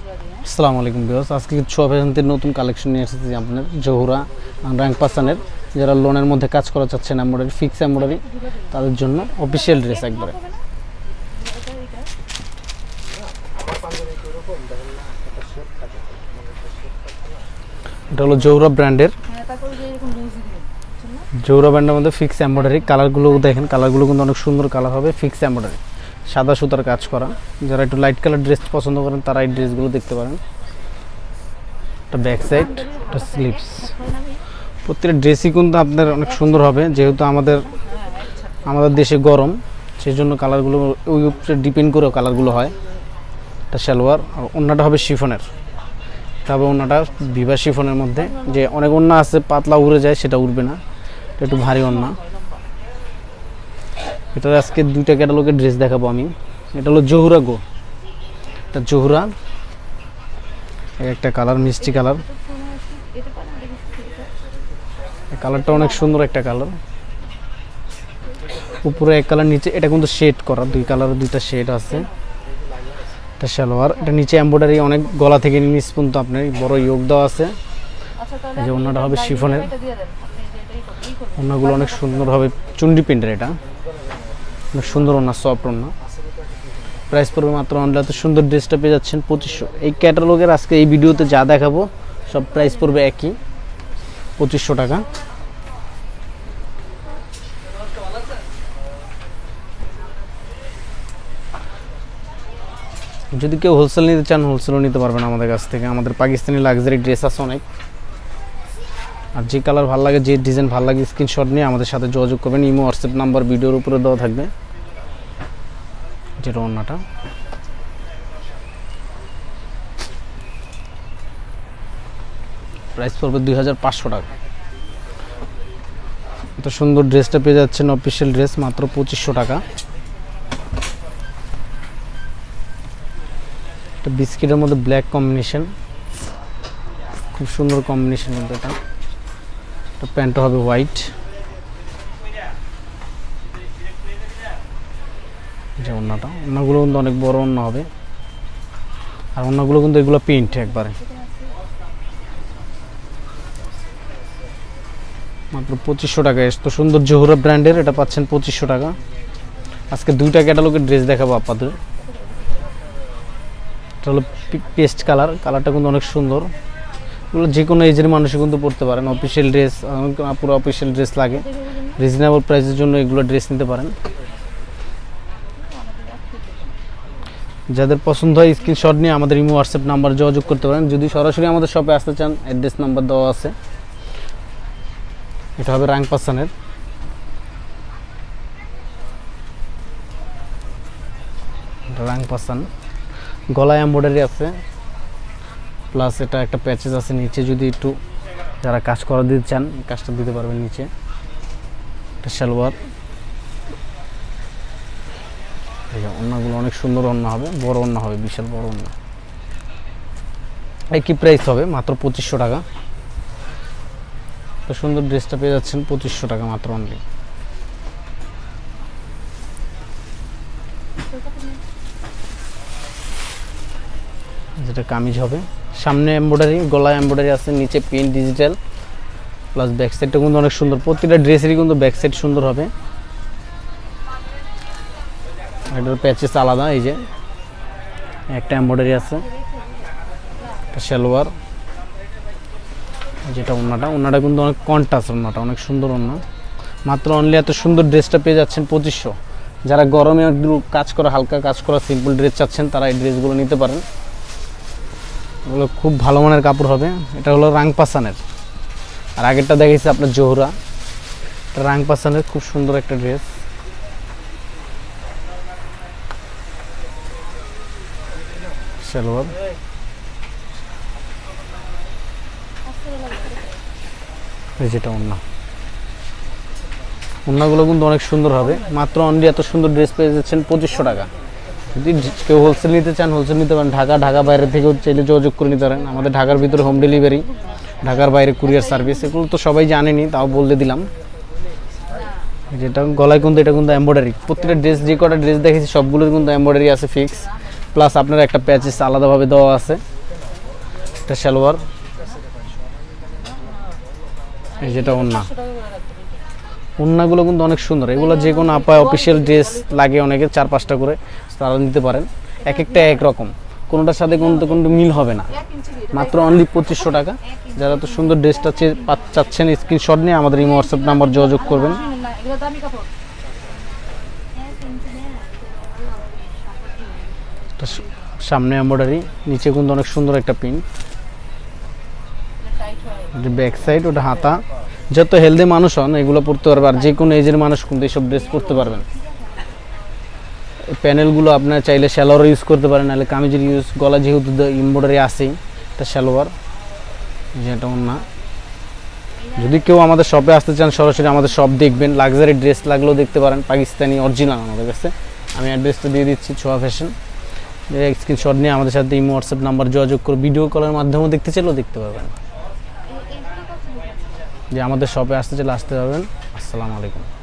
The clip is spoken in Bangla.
আসসালামু আলাইকুম ভিউয়ার্স, আজকে ছোয়া ফ্যাশনের নতুন কালেকশন নিয়ে এসেছি আপনার জহুরা রাংপাসানের। যারা লোনের মধ্যে কাজ করা চাচ্ছেন এমব্রয়ডারি, ফিক্স এমব্রয়ডারি, তাদের জন্য অফিশিয়াল ড্রেস একবারে। এটা হলো জহুরা ব্র্যান্ডের, জহুরা ব্র্যান্ডের মধ্যে ফিক্স এমব্রয়ডারি। কালারগুলো দেখেন, কালারগুলো কিন্তু অনেক সুন্দর কালার হবে। ফিক্স এমব্রয়ডারি, সাদা সুতার কাজ করা। যারা একটু লাইট কালার ড্রেস পছন্দ করেন তারা এই ড্রেসগুলো দেখতে পারেন। এটা ব্যাক সাইড, এটা স্লিভস। প্রত্যেকটা ড্রেসই কিন্তু আপনার অনেক সুন্দর হবে, যেহেতু আমাদের দেশে গরম, সেই জন্য কালারগুলো ওই উপরে ডিপেন্ড করেও কালারগুলো হয়। এটা সালোয়ার, আর ওড়নাটা হবে শিফনের। তবে ওড়নাটা ভিভা শিফনের মধ্যে, যে অনেক ওড়না আছে পাতলা উড়ে যায়, সেটা উড়বে না, এটা একটু ভারী ওড়না। এটার আজকে দুইটা ক্যাটালগের ড্রেস দেখাবো আমি। এটা হলো জহুরা গো, এটা জহুরা, একটা কালার মিষ্টি কালার। কালারটা অনেক সুন্দর একটা কালার, উপরে এক কালার, নিচে এটা কিন্তু শেড করা, দুই কালারের দুইটা শেড আছে। এটা সালোয়ার, এটা নিচে এমব্রয়ডারি অনেক, গলা থেকে নিচ পর্যন্ত আপনার বড় যোগ দেওয়া আছে। এই যে ওড়নাটা হবে শিফনের, ওড়নাগুলো অনেক সুন্দর হবে, চুন্ডি প্রিন্টের। এটা অনেক সুন্দর ওড়না, সফট ওড়না। প্রাইস পড়বে মাত্র অনলি, এত সুন্দর ড্রেসটা পেয়ে যাচ্ছেন 2500। এই ক্যাটালগের আজকে এই ভিডিওতে যা দেখাবো সব প্রাইস পড়বে একই, 2500 টাকা। যদি কেউ হোলসেল নিতে চান, হোলসেলও নিতে পারবেন আমাদের কাছ থেকে। আমাদের পাকিস্তানি লাক্সারি ড্রেস আছে অনেক। আর যে কালার ভালো লাগে, যে ডিজাইন ভালো লাগে, স্ক্রিনশট নিয়ে আমাদের সাথে যোগাযোগ করবেন। ইমো হোয়াটসঅ্যাপ নাম্বার ভিডিওর উপরে দেওয়া থাকবে। যেটা ওড়নাটা, প্রাইস পড়বে 2500 টাকা। এত সুন্দর ড্রেসটা পেয়ে যাচ্ছেন অফিশিয়াল ড্রেস মাত্র 2500 টাকা। এটা বিস্কিটের মধ্যে ব্ল্যাক কম্বিনেশন, খুব সুন্দর কম্বিনেশন মধ্যে। এটা প্যান্টটা হবে হোয়াইট। যে ওড়নাটা, ওড়নাগুলো কিন্তু অনেক বড় ওড়না হবে, আর ওড়নাগুলো কিন্তু এগুলো প্রিন্ট একবারে। মাত্র 2500 টাকা। এত সুন্দর জহুরা ব্র্যান্ডের, এটা পাচ্ছেন 2500 টাকা। আজকে দুইটা ক্যাটালগের ড্রেস দেখাবো আপনাদের। এটা হলো পেস্ট কালার, কালারটা কিন্তু অনেক সুন্দর। এগুলো যে কোনো এজের মানুষই কিন্তু পরতে পারেন। অফিশিয়াল ড্রেস, পুরো অফিশিয়াল ড্রেস লাগে, রিজনেবল প্রাইসের জন্য এগুলো ড্রেস নিতে পারেন। যাদের পছন্দ হয় স্ক্রিনশট নিয়ে আমাদের ইমো হোয়াটসঅ্যাপ নাম্বার যোগাযোগ করতে পারেন। যদি সরাসরি আমাদের শপে আসতে চান, অ্যাড্রেস নাম্বার দেওয়া আছে। এটা হবে রাংপাসানের। রাংপাসান, গলায় এমব্রয়ডারি আছে, প্লাস এটা একটা প্যাচেস আছে নিচে। যদি একটু যারা কাজ করা দিতে চান, কাজটা দিতে পারবেন নিচে। এটা সালোয়ার। ওড়নাগুলো অনেক সুন্দর ওড়না হবে, বড় ওড়না হবে, বিশাল বড় ওড়না। একই প্রাইস হবে মাত্র 2500 টাকা। তো সুন্দর ড্রেসটা পেয়ে যাচ্ছেন 2500 টাকা মাত্র অনলি। যেটা কামিজ হবে, সামনে এমব্রয়ডারি, গলায় এমব্রয়ডারি আছে, নিচে প্রিন্ট ডিজিটাল, প্লাস ব্যাক সাইডটা কিন্তু অনেক সুন্দর। প্রতিটা ড্রেসেরই কিন্তু ব্যাক সাইড সুন্দর হবে। এটার প্যাচেস আলাদা, এই যে একটা এমব্রয়ডারি আছে। এটা সালোয়ার, যেটা ওড়নাটা কিন্তু অনেক কন্ট্রাস্ট, ওড়নাটা অনেক সুন্দর ওড়না। মাত্র অনলি এত সুন্দর ড্রেসটা পেয়ে যাচ্ছেন 2500। যারা গরমে একটু কাজ করা, হালকা কাজ করা সিম্পল ড্রেস চাচ্ছেন, তারা এই ড্রেসগুলো নিতে পারেন। এগুলো খুব ভালো মানের কাপড় হবে। এটা হলো রাংপাসানের, আর আগেরটা দেখেছি আপনার জহুরা। এটা রাংপাসানের খুব সুন্দর একটা ড্রেস। সালোয়ার, যেটা ওড়নাগুলো কিন্তু অনেক সুন্দর হবে। মাত্র অনলি এত সুন্দর ড্রেস পেয়ে যাচ্ছেন 2500 টাকা। যদি কেউ হোলসেল নিতে চান, হোলসেল নিতে পারেন। ঢাকা বাইরে থেকেও চাইলে যোগাযোগ করে নিতে পারেন। আমাদের ঢাকার ভিতরে হোম ডেলিভারি, ঢাকার বাইরে কুরিয়ার সার্ভিস, এগুলো তো সবাই জানেনি, তাও বলে দিলাম। যেটা গলায় কিন্তু, এটা কিন্তু এমব্রয়ডারি। প্রত্যেকটা ড্রেস, যে কটা ড্রেস দেখেছি সবগুলোর কিন্তু এমব্রয়ডারি আছে ফিক্স, প্লাস আপনার একটা প্যাচেস আলাদাভাবে দেওয়া আছে। এটা সালোয়ার, এই যেটা ওন্না। ওন্নাগুলো কিন্তু অনেক সুন্দর, এগুলো যে কোনো আপায় অফিসিয়াল ড্রেস লাগে অনেকে 4-5টা করে, তারা নিতে পারেন। এক একটা এক রকম, কোনোটার সাথে কোনো মিল হবে না। মাত্র অনলি 2500 টাকা। যারা তো সুন্দর ড্রেসটা চাচ্ছেন স্ক্রিনশট নিয়ে আমাদের এই হোয়াটসঅ্যাপ নাম্বার যোগাযোগ করবেন। সামনে এমব্রয়ডারি, নিচে কিন্তু অনেক সুন্দর একটা প্রিন্ট। ব্যাক সাইড, ওটা হাতা। যত হেলদি মানুষ হন এগুলো পরতে পারবে, আর যে কোনো এজের মানুষ কিন্তু এইসব ড্রেস পরতে পারবেন। প্যানেলগুলো আপনার চাইলে সালোয়ার ইউজ করতে পারেন, নাহলে কামিজের ইউজ। গলা যেহেতু এমব্রয়ডারি আছেই, এটা সালোয়ার, যেটা ওন্না। যদি কেউ আমাদের শপে আসতে চান সরাসরি আমাদের শপ দেখবেন, লাক্সারি ড্রেস লাগলেও দেখতে পারেন, পাকিস্তানি অরিজিনাল আমাদের কাছে। আমি অ্যাড্রেসটা দিয়ে দিচ্ছি, ছোঁয়া ফ্যাশন। স্ক্রিনশট নিয়ে আমাদের সাথে এই হোয়াটসঅ্যাপ নাম্বার যোগাযোগ করে ভিডিও কলের মাধ্যমেও দেখতে চাইলেও দেখতে পারবেন। যে আমাদের শপে আসতে চাইলে আসতে পারবেন। আসসালামু আলাইকুম।